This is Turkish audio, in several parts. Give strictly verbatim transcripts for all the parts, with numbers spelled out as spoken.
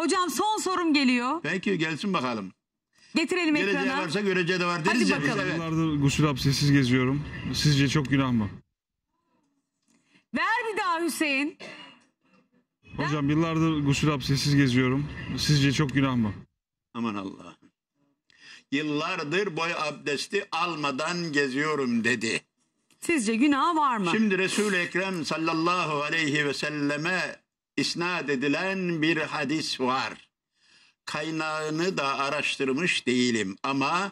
Hocam son sorum geliyor. Peki gelsin bakalım. Getirelim Geleceği ekrana. varsa göreceği de var deriz Hadi ya biz, bakalım. evet. Yıllardır gusül abdestsiz geziyorum. Sizce çok günah mı? Ver bir daha Hüseyin. Hocam yıllardır gusül abdestsiz geziyorum. Sizce çok günah mı? Aman Allah'ım. Yıllardır boy abdesti almadan geziyorum dedi. Sizce günah var mı? Şimdi Resul-i Ekrem sallallahu aleyhi ve selleme isnat edilen bir hadis var. Kaynağını da araştırmış değilim ama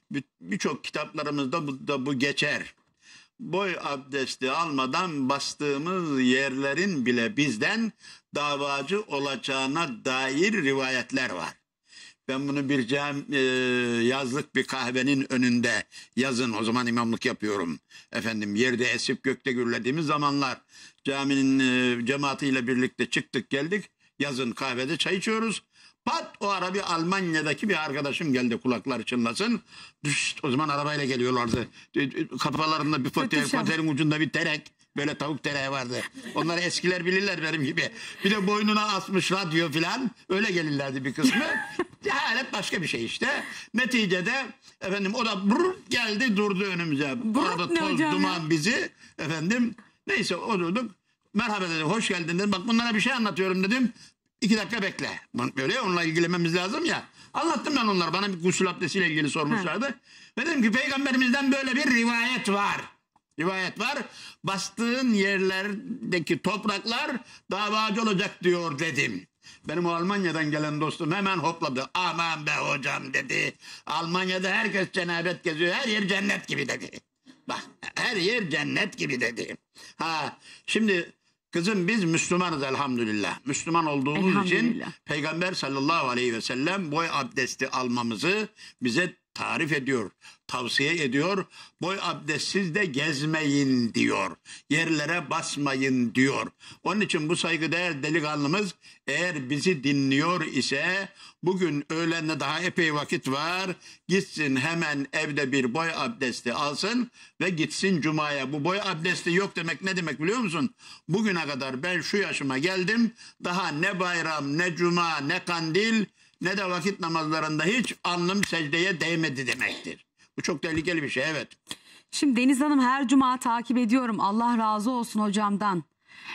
birçok kitaplarımızda bu, da bu geçer. Boy abdesti almadan bastığımız yerlerin bile bizden davacı olacağına dair rivayetler var. Ben bunu bir cam, e, yazlık bir kahvenin önünde yazın, o zaman imamlık yapıyorum. Efendim yerde esip gökte gürlediğimiz zamanlar caminin e, cemaatiyle birlikte çıktık geldik. Yazın kahvede çay içiyoruz. Pat o ara bir Almanya'daki bir arkadaşım geldi, kulakları çınlasın. Düşt, o zaman arabayla geliyorlardı. Kafalarında bir fotel, fotelin ucunda bir terek. Böyle tavuk tereyağı vardı. Onları eskiler bilirler benim gibi. Bir de boynuna asmış radyo falan. Öyle gelirlerdi bir kısmı. Cehalet başka bir şey işte. Neticede efendim o da brrr geldi durdu önümüze. Orada toz duman bizi. Efendim neyse oturduk. Merhaba dedim, hoş geldin dedim. Bak bunlara bir şey anlatıyorum dedim. İki dakika bekle. Böyle onunla ilgilenmemiz lazım ya. Anlattım ben onlara. Bana bir gusül abdestiyle ilgili sormuşlardı. He. Ve dedim ki peygamberimizden böyle bir rivayet var. Rivayet var. Bastığın yerlerdeki topraklar davacı olacak diyor dedim. Benim o Almanya'dan gelen dostum hemen hopladı. Aman be hocam dedi. Almanya'da herkes cenabet geziyor. Her yer cennet gibi dedi. Bak her yer cennet gibi dedi. Ha şimdi kızım biz Müslümanız elhamdülillah. Müslüman olduğumuz için Peygamber sallallahu aleyhi ve sellem boy abdesti almamızı bize tarif ediyor, tavsiye ediyor. Boy abdestsiz de gezmeyin diyor. Yerlere basmayın diyor. Onun için bu saygıdeğer delikanlımız eğer bizi dinliyor ise bugün öğlende daha epey vakit var. Gitsin hemen evde bir boy abdesti alsın ve gitsin cumaya. Bu boy abdesti yok demek ne demek biliyor musun? Bugüne kadar ben şu yaşıma geldim. Daha ne bayram, ne cuma, ne kandil, ne de vakit namazlarında hiç alnım secdeye değmedi demektir. Bu çok tehlikeli bir şey, evet. Şimdi Deniz Hanım her cuma takip ediyorum. Allah razı olsun hocamdan.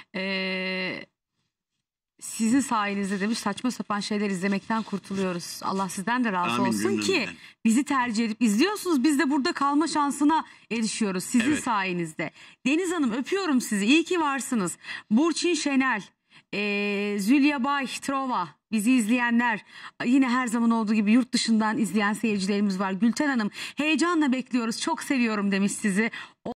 Ee, sizin sayenizde demiş saçma sapan şeyler izlemekten kurtuluyoruz. Allah sizden de razı Amin, olsun cümlemden. ki bizi tercih edip izliyorsunuz. Biz de burada kalma şansına erişiyoruz sizin Evet. sayenizde. Deniz Hanım öpüyorum sizi. İyi ki varsınız. Burçin Şenel, Ee, Zülya Bay Trova, bizi izleyenler, yine her zaman olduğu gibi yurt dışından izleyen seyircilerimiz var. Gülten Hanım heyecanla bekliyoruz, çok seviyorum demiş sizi.